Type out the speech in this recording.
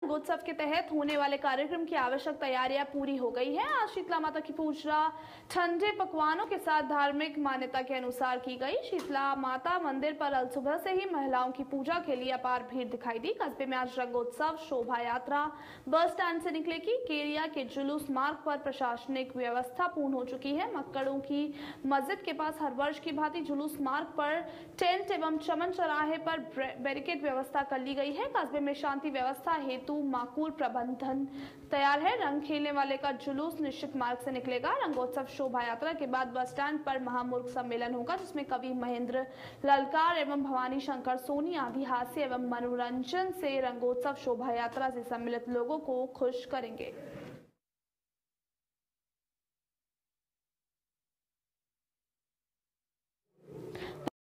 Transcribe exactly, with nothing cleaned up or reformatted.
उत्सव के तहत होने वाले कार्यक्रम की आवश्यक तैयारियां पूरी हो गई है। आज शीतला माता की पूजा ठंडे पकवानों के साथ धार्मिक मान्यता के अनुसार की गई। शीतला माता मंदिर पर अल सुबह से ही महिलाओं की पूजा के लिए अपार भीड़ दिखाई दी। कस्बे में आज रंगोत्सव शोभा यात्रा बस स्टैंड से निकलेगी। केरिया के जुलूस मार्ग पर प्रशासनिक व्यवस्था पूर्ण हो चुकी है। मक्कड़ों की मस्जिद के पास हर वर्ष की भांति जुलूस मार्ग पर टेंट एवं चमन चौराहे पर बैरिकेड व्यवस्था कर ली गई है। कस्बे में शांति व्यवस्था हेतु माकूल प्रबंधन तैयार है। रंग खेलने वाले का जुलूस निश्चित मार्ग से निकलेगा। रंगोत्सव शोभा यात्रा के बाद बस स्टैंड पर महामूर्ख सम्मेलन होगा, जिसमें कवि महेंद्र ललकार एवं भवानी शंकर सोनी आदि हास्य एवं मनोरंजन से रंगोत्सव शोभा यात्रा से सम्मिलित लोगों को खुश करेंगे।